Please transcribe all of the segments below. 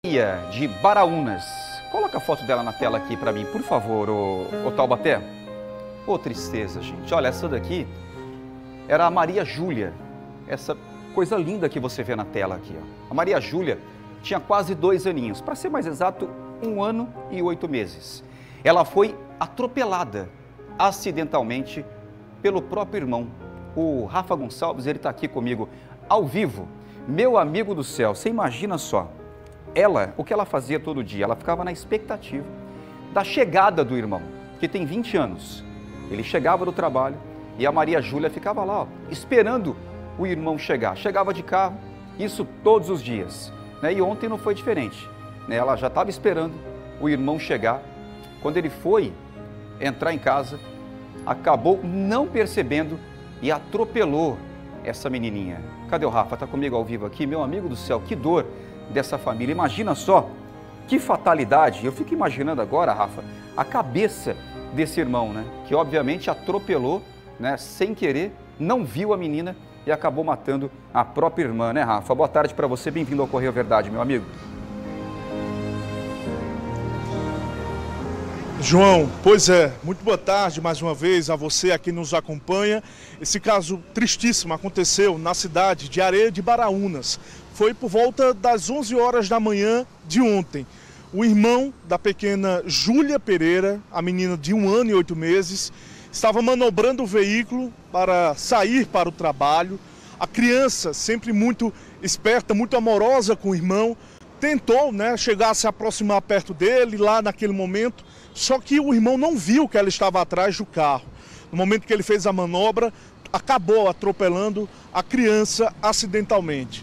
De Baraúnas. Coloca a foto dela na tela aqui para mim, por favor, ô Taubaté. Ô, tristeza, gente. Olha, essa daqui era a Maria Júlia. Essa coisa linda que você vê na tela aqui, ó. A Maria Júlia tinha quase 2 aninhos, para ser mais exato, 1 ano e 8 meses. Ela foi atropelada acidentalmente pelo próprio irmão. O Rafa Gonçalves, ele está aqui comigo ao vivo. Meu amigo do céu, você imagina só. Ela, o que ela fazia todo dia? Ela ficava na expectativa da chegada do irmão, que tem 20 anos. Ele chegava do trabalho e a Maria Júlia ficava lá, ó, esperando o irmão chegar. Chegava de carro, isso todos os dias, né? E ontem não foi diferente, né? Ela já estava esperando o irmão chegar. Quando ele foi entrar em casa, acabou não percebendo e atropelou essa menininha. Cadê o Rafa? Está comigo ao vivo aqui. Meu amigo do céu, que dor dessa família. Imagina só, que fatalidade. Eu fico imaginando agora, Rafa, a cabeça desse irmão, né? Que obviamente atropelou, né? Sem querer, não viu a menina e acabou matando a própria irmã, né, Rafa? Boa tarde para você, bem-vindo ao Correio Verdade, meu amigo. João, pois é, muito boa tarde mais uma vez a você aqui nos acompanha. Esse caso tristíssimo aconteceu na cidade de Areia de Baraúnas. Foi por volta das 11 horas da manhã de ontem. O irmão da pequena Júlia Pereira, a menina de 1 ano e 8 meses, estava manobrando o veículo para sair para o trabalho. A criança, sempre muito esperta, muito amorosa com o irmão, tentou, chegar a se aproximar perto dele lá naquele momento, só que o irmão não viu que ela estava atrás do carro. No momento que ele fez a manobra, acabou atropelando a criança acidentalmente.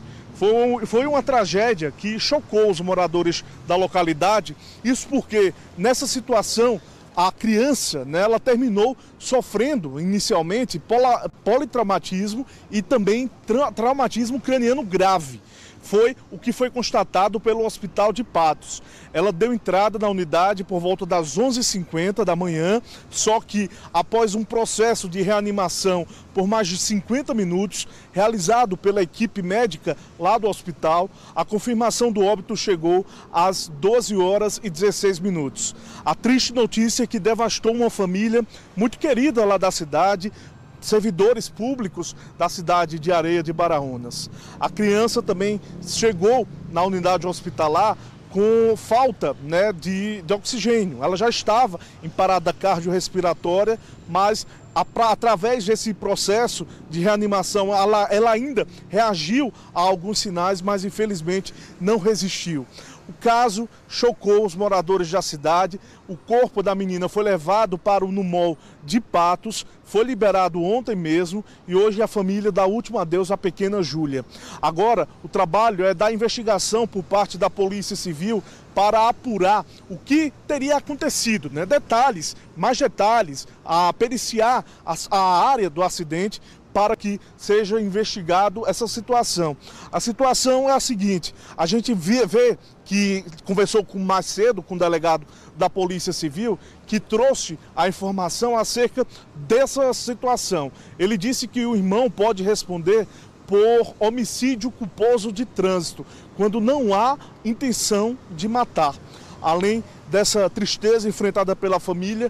Foi uma tragédia que chocou os moradores da localidade, isso porque nessa situação a criança, ela terminou sofrendo inicialmente politraumatismo e também traumatismo craniano grave. Foi o que foi constatado pelo Hospital de Patos. Ela deu entrada na unidade por volta das 11h50 da manhã, só que após um processo de reanimação por mais de 50 minutos, realizado pela equipe médica lá do hospital, a confirmação do óbito chegou às 12 horas e 16 minutos. A triste notícia que devastou uma família muito querida lá da cidade, servidores públicos da cidade de Areia de Baraúnas. A criança também chegou na unidade hospitalar com falta de oxigênio. Ela já estava em parada cardiorrespiratória, mas através desse processo de reanimação, ela ainda reagiu a alguns sinais, mas infelizmente não resistiu. O caso chocou os moradores da cidade. O corpo da menina foi levado para o NUMOL de Patos, foi liberado ontem mesmo e hoje a família dá último adeus à pequena Júlia. Agora, o trabalho é da investigação por parte da Polícia Civil para apurar o que teria acontecido, detalhes, mais detalhes, a periciar a área do acidente, para que seja investigado essa situação. A situação é a seguinte: a gente vê que conversou mais cedo com o delegado da Polícia Civil, que trouxe a informação acerca dessa situação. Ele disse que o irmão pode responder por homicídio culposo de trânsito, quando não há intenção de matar. Além dessa tristeza enfrentada pela família,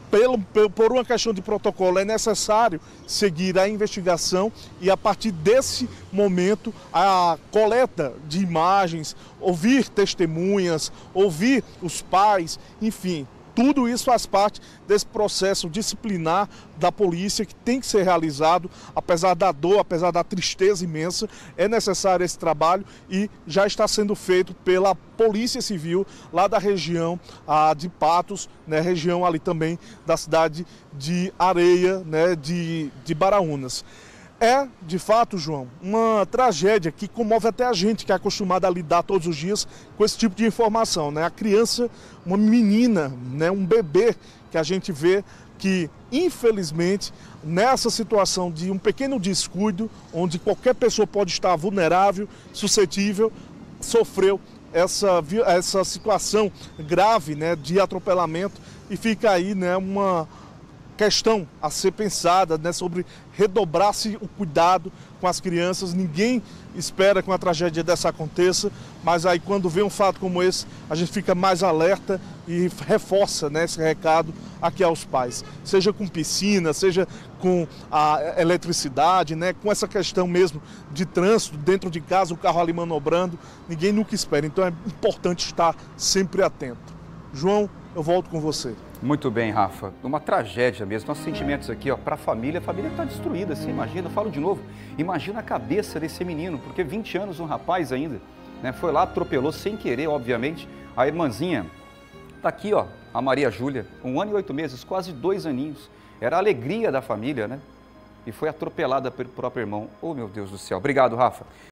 por uma questão de protocolo, é necessário seguir a investigação e, a partir desse momento, a coleta de imagens, ouvir testemunhas, ouvir os pais, enfim, tudo isso faz parte desse processo disciplinar da polícia que tem que ser realizado. Apesar da dor, apesar da tristeza imensa, é necessário esse trabalho e já está sendo feito pela Polícia Civil lá da região de Patos, região ali também da cidade de Areia, de Baraúnas. É, de fato, João, uma tragédia que comove até a gente que é acostumado a lidar todos os dias com esse tipo de informação, A criança, uma menina, um bebê que a gente vê que, infelizmente, nessa situação de um pequeno descuido, onde qualquer pessoa pode estar vulnerável, suscetível, sofreu essa situação grave, de atropelamento, e fica aí, uma questão a ser pensada, né, sobre redobrar-se o cuidado com as crianças. Ninguém espera que uma tragédia dessa aconteça, mas aí quando vê um fato como esse, a gente fica mais alerta e reforça, né, esse recado aqui aos pais. Seja com piscina, seja com a eletricidade, né, com essa questão mesmo de trânsito dentro de casa, o carro ali manobrando, ninguém nunca espera. Então é importante estar sempre atento. João, eu volto com você. Muito bem, Rafa. Uma tragédia mesmo. Nossos sentimentos aqui, ó, para a família está destruída. Você imagina, eu falo de novo, imagina a cabeça desse menino, porque 20 anos, um rapaz ainda, né, foi lá, atropelou sem querer, obviamente, a irmãzinha. Tá aqui, ó, a Maria Júlia, 1 ano e 8 meses, quase 2 aninhos. Era a alegria da família, né? E foi atropelada pelo próprio irmão. Oh, meu Deus do céu. Obrigado, Rafa.